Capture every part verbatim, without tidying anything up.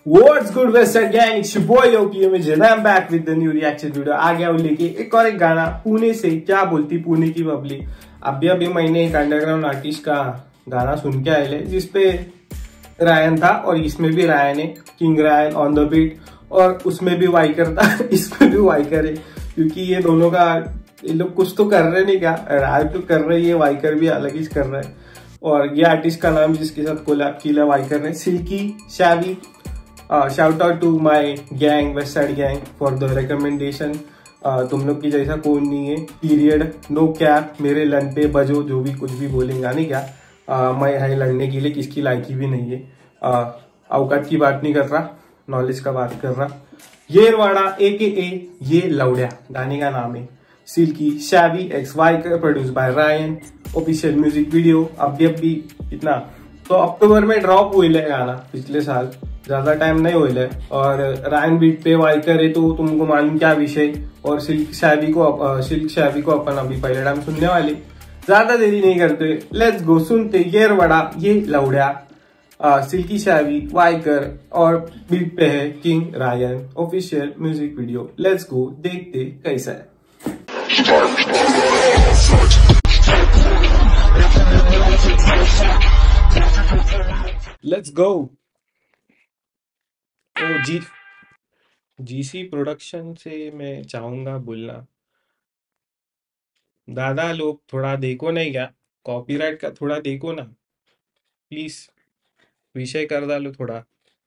What's good West Side Gang? It's your boy O P M J and I'm back with the new reaction video. आ गया हूँ लेके एक और एक गाना पुणे से। क्या बोलती पुणे की पब्लिक। अभी अभी मैंने एक अंडरग्राउंड आर्टिस्ट का गाना सुन के आए जिसपे रायन था और इसमें भी रायन है, king Ryan on the beat, और उसमें भी वाइकर था इसमें भी वाइकर है, क्योंकि ये दोनों का ये लोग कुछ तो कर रहे नहीं क्या, रायन तो कर रही है, वाइकर भी अलग ही कर रहा है। और ये आर्टिस्ट का नाम जिसके साथ कोलैब किया वाइकर ने, सिल्की शैवी। Shout out to my gang west side gang for the recommendation. तुम लोग की जैसा कौन नहीं है, पीरियड, नो कैप, मेरे लन पे बजो, जो भी कुछ भी बोलेंगे नहीं क्या। uh, मैं है लड़ने के लिए, किसकी लायकी भी नहीं है। uh, औकात की बात नहीं कर रहा, नॉलेज का बात कर रहा। येरवाड़ा ए के ए ये लौड़िया गाने का नाम है। सिल्की शैवी एक्स वाइकर, produce by Ryan, official music video. अभी अभी इतना तो अक्टूबर में ड्रॉप हुई है गाना, पिछले साल, ज्यादा टाइम नहीं हुई है। और रायन बीट पे वाइकर है तो तुमको मालूम क्या विषय। और सिल्क शैवी को सिल्क शैवी को अपन अभी पहले टाइम सुनने वाले, ज्यादा देरी नहीं करते, लेट्स गो सुनते येरवाड़ा ये लौड़िया। सिल्की शैवी वाइकर और बीट पे है king Ryan, official music video. Let's go देखते कैसा है। Let's go. ओ जी जीसी प्रोडक्शन से मैं चाहूंगा बोलना, दादा लोग थोड़ा देखो नहीं क्या, कॉपीराइट का थोड़ा देखो ना प्लीज, विषय कर डालो थोड़ा।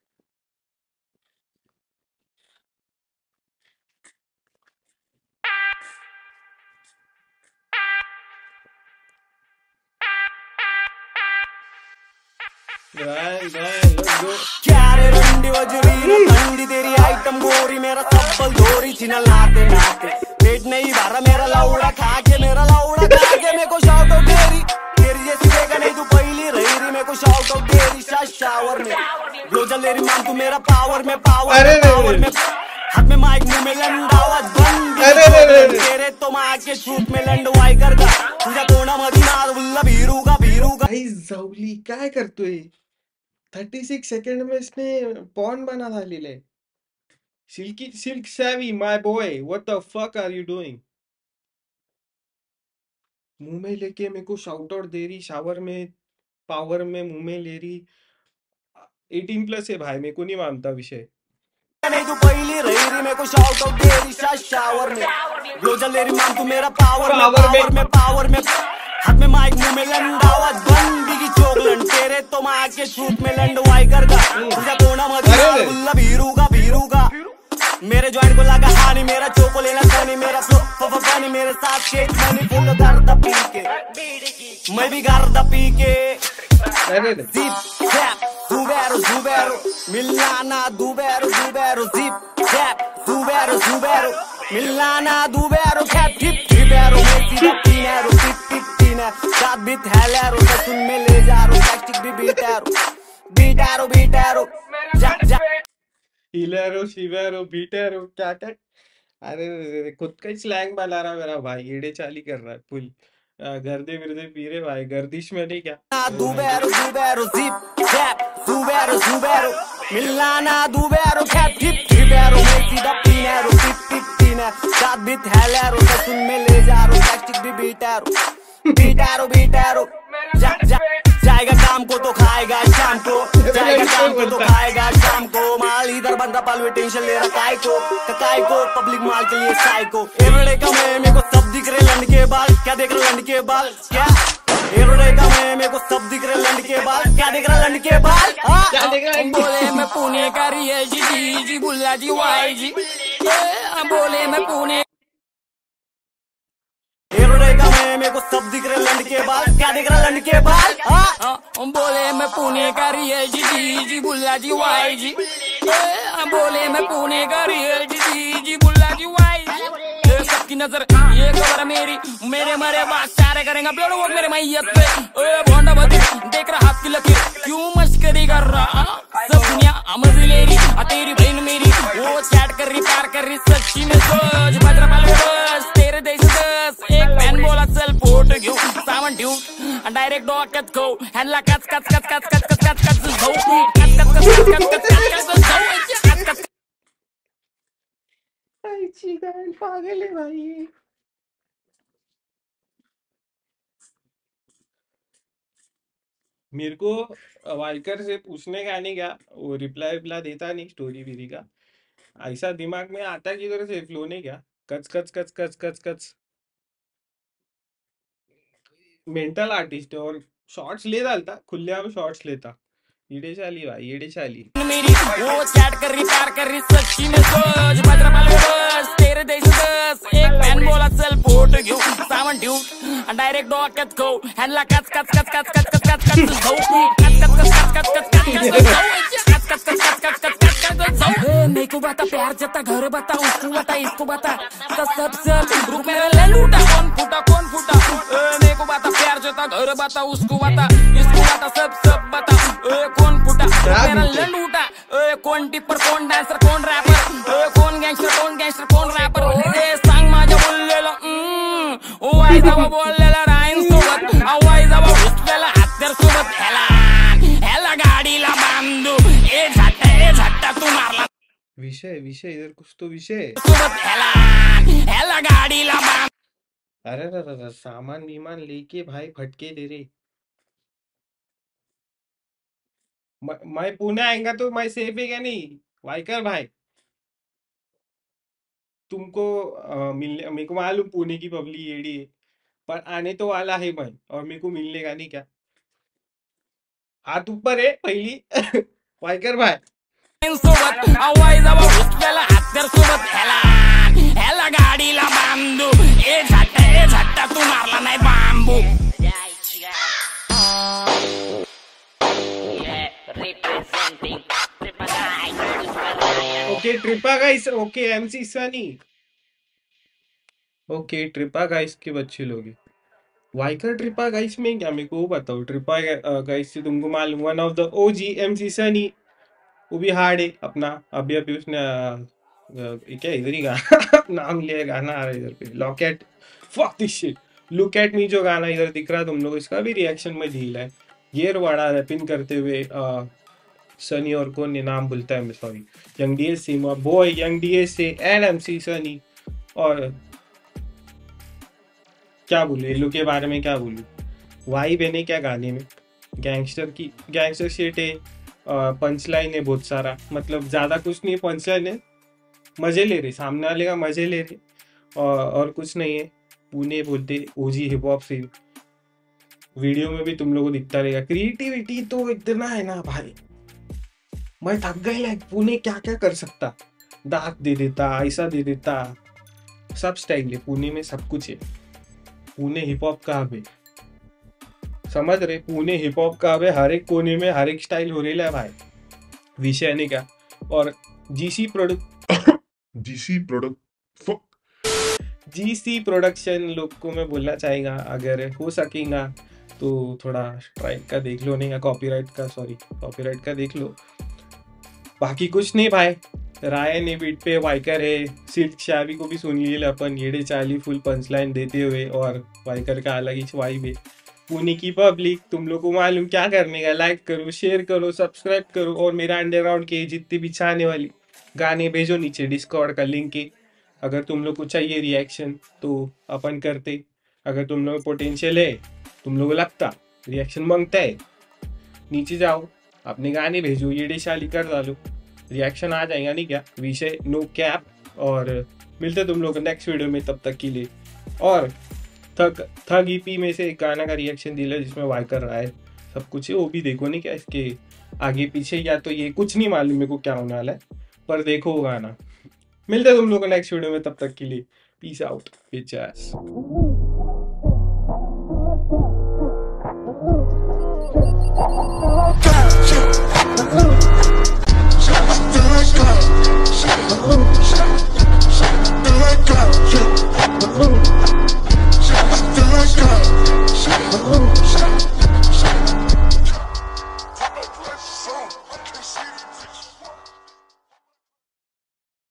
Guy guy let's go. क्या रे रंडी वजरी रंडी तेरी आइटम गोरी, मेरा सब्बल धोरी छिना लाते लाते, पेट नहीं भरा मेरा लौड़ा खा के, मेरा लौड़ा खा के मेरे को शाउट आउट तेरी तेरी जैसी देखा नहीं तू पहली रही रही, मेरे को शाउट आउट तेरी शावर में लो जल तेरी मान, तू मेरा पावर में पावर पावर में, हाथ में माइक मुंह में लंड, आवाज बंद तेरे तो माँ के छूट में लंड वाइकर का तुझा कोणा मदीना बुल्ला भीरू का भीरू का। भाई जवली काय करतोय, छत्तीस सेकंड में इसने पॉन बना था लीले। सिल्की सिल्क शैवी my boy, what the fuck are you doing. मुंह में लेके मेरे को शाउट आउट दे रही, शावर में पावर में मुंह में ले रही। अठारह प्लस है भाई, मेरे को नहीं मानता विषय। नहीं तू पहली रही रही, मेरे को शाउट आउट दे रही शावर में लो जल तेरी मान, तू मेरा पावर पावर में पावर में, हाथ में माइक मुंह में लंड, आवाज बंद की चोकलन तेरे तो माँ के छूट में लंड वाइकर का तुझा कोना मदीना बुल्ला भीरू का भीरू का, मेरे जॉइंट को लगा हानी, मेरा चोको लेना सानी, मेरा फ्लो पानी, मेरे साथ शेक मनी फूल गर्दा पी के, मैं भी गर्दा पी के। जिप जैप जुबेरो जुबेरो मिलाना दुबेरो दुबेरो, जिप जैप जुबेरो जुबेरो मिलाना दुबेरो, कैप टिप टिपेरो मेसी टिनेरो टिप टिप टिने साथ भी थैलेरो, सुन में ले जा रो प्लास्टिक भी बीटेरो बीटेरो बीटेरो जा जा हिलेरो शिवेरो बीटेरो क्या क्या। अरे खुद का ही स्लैंग बना रहा मेरा भाई, एड़े चाली कर रहा है फुल। गर्दे विरदे पीरे भाई, गर्दिश में नहीं क्या। दुबेरो दुबेरो जिप जैप दुबेरो दुबेरो मिलाना दुबेरो, कैप टिप टिपेरो मेसी टिनेरो टिप टिप टिने साथ भी थैलेरो, सुन में ले जा रो प्लास्टिक भी बीटेरो बीटेरो बीटेरो जा जा जाएगा काम को तो खाएगा शाम को, जाएगा काम को तो खाएगा शाम को, माल इधर बंदा पालवे टेंशन ले रहा काय को काय को, पब्लिक माल के लिए साई को। एवरे का मैं मेरे को सब दिख रहे लंड के बाल, क्या देख रहे लंड के बाल, क्या एवरे का मैं मेरे को सब दिख रहे लंड के बाल, क्या देख रहा लंड के बाल, क्या देख रहा। बोले मैं पुणे का रियल जी जी जी बुल्ला जी वाई जी, बोले मैं पुणे का मैं मेरे को सब दिख रहे लंड के बाल, क्या देख रहा लंड के बाल, बोले मैं पुणे का रियल जी जी जी बुल्ला जी वाई जी, बोले मैं पुणे का रियल जी जी जी बुल्ला जी वाई जी। सबकी नजर ये खबर है मेरी, मेरे मरे बात सारे करेंगे अपलोड वो मेरे मैयत पे, ओए भोंडा बदी देख रहा हाथ की लकीर, क्यों मस्करी कर रहा, सब दुनिया मजे ले रही, तेरी बहन मेरी वो चैट कर रही, प्यार कर रही, सच्ची में सोच भद्र पाल बस तेरे देश दस, एक बहन बोला चल फोटो क्यों सावन ट्यूब डायरेक्ट डॉकेट को हैंडला कच कच कच कच कच कच कच कच कच कच कच कच कच कच चिकन पागल है भाई। मेरे को वाइकर से पूछने का नहीं क्या, वो रिप्लाई विप्लाई देता नहीं स्टोरी वीरी का। ऐसा दिमाग में आता किधर से फ्लो नहीं क्या, कच कच कच कच कच कच। मेंटल आर्टिस्ट है और शॉर्ट्स ले डालता, खुलेआम शॉर्ट्स लेता। ईडे चाली भाई, ईडे चाली। मेरी वो चैट कर रही, पार कर रही, सच्ची में सोच भद्रा पाले बस तेरे देश दस एक फैन बोला चल फोटो घेऊ सामान ठेवू डायरेक्ट डोक्यात खो ह्यांना कच कच कच कच कच कच कच कच जाऊ कच कच कच कच कच कच कच कच कच कच कच कच जाऊ मेरे को बता प्यार जता घर बता उसको बता इसको बता सब सब रुक मेरा ले लूटा कौन फूटा कौन फूटा मेरे को बता प्यार जता घर बता उसको बता इसको बता सब सब बता कौन फूटा मेरा ले लूटा कोण टिप्पर कोण डान्सर कोण रॅपर कोण गँगस्टर कोण गँगस्टर कोण रॅपर सांग माझ्या बोललेलं वाई जावा बोललेला राईन सोबत वाई जावा घुसलेला हत्यार सोबत ह्याला ह्याला गाडीला बांधू ए झट्टा ए झट्टा तू मारला विषय विषय इधर कुछ तो विषय सोबत ह्याला ह्याला गाडीला बांध। अरे रे सामान विमान लेके भाई फटके दे रहे। मैं पुणे आएगा तो मैं सेफ है क्या नहीं वाइकर भाई? तुमको आ, मिलने मेरे को मालूम पुणे की पब्लिक एडी है, पर आने तो वाला है मैं, और मेरे को मिलने का नहीं क्या? हाथ ऊपर है पहली वाइकर भाई। सोबत वाई जावा घुसलेला हत्यार सोबत ह्याला ह्याला गाडीला बांधू ए झट्टा ए झट्टा तू मारला नाही बांबू। ओके ट्रिपा guys, okay MC Sunny, okay ट्रिपा गाइस के बच्चे लोग हैं। वाइकर ट्रिपा गाइस में क्या, मेरे को बताओ। ट्रिपा गाइस से तुमको मालूम one of the OG MC Sunny, वो भी हार्ड है अपना। अभी अभी उसने आ, क्या इधर ही गाना नाम लिया, गाना आ रहा है इधर पे, look at fuck this shit look at me, जो गाना इधर दिख रहा है तुम लोग, इसका भी रिएक्शन में ढील है। गियर वाड़ा रैपिंग करते हुए आ, सनी और कौन ने नाम बोलता है मैं सॉरी, यंग डीएस से बॉय यंग डीएस से एंड एमसी सनी। और क्या बोलूं ये लोग के बारे में, क्या बोलूं, वाइब है नहीं क्या गाने में, गैंगस्टर की गैंगस्टर शिट है, पंच लाइन है बहुत सारा, मतलब ज्यादा कुछ नहीं, पंच लाइन है, मजे ले रहे सामने वाले का, मजे ले रहे और, और कुछ नहीं है। पुणे बोलते OG hip hop scene, video में भी तुम लोगों को दिखता रहेगा। क्रिएटिविटी तो इतना है ना भाई, मैं थक गई। पुणे क्या क्या कर सकता, दांत दे देता, ऐसा दे देता, सब स्टाइल है पुणे में, सब कुछ है। पुणे हिप हॉप का हब है, समझ रहे, पुणे हिप हॉप का हब है, हर एक कोने में हर एक स्टाइल हो रही है भाई, विषय नहीं क्या। और GC product GC product GC production लोग को मैं बोलना चाहेगा, अगर हो सकेगा तो थोड़ा स्ट्राइक का देख लो, नहीं का कॉपीराइट का, सॉरी कॉपीराइट का देख लो। बाकी कुछ नहीं भाई, राय ने बीट पे वाइकर है, सिल्क शाबी को भी सुन लिए अपन, येड़े चाली फुल पंचलाइन देते हुए, और वाइकर का अलग ही वाइब है। पुणे की पब्लिक तुम लोग को मालूम क्या करने का, लाइक करो, शेयर करो, सब्सक्राइब करो, और मेरा अंडरग्राउंड के जितने भी चाहने वाली गाने भेजो नीचे डिस्कॉर्ड का लिंक है। अगर तुम लोग को चाहिए रिएक्शन तो अपन करते, अगर तुम लोग पोटेंशियल है, तुम लोग लगता रिएक्शन मांगता है, नीचे जाओ अपने गाने भेजो, ये डिशाली कर डालो, रिएक्शन आ जाएगा नहीं क्या, विषय नो कैप। और मिलते तुम लोग नेक्स्ट वीडियो में, तब तक के लिए। और थक थग ईपी में से एक गाना का रिएक्शन दिला जिसमें वाइकर रहा है, सब कुछ है, वो भी देखो नहीं क्या, इसके आगे पीछे या तो ये कुछ नहीं मालूम मेरे को क्या होने वाला है, पर देखो वो गाना। मिलते तुम लोग नेक्स्ट वीडियो में, तब तक के लिए पीस आउट बिचेस।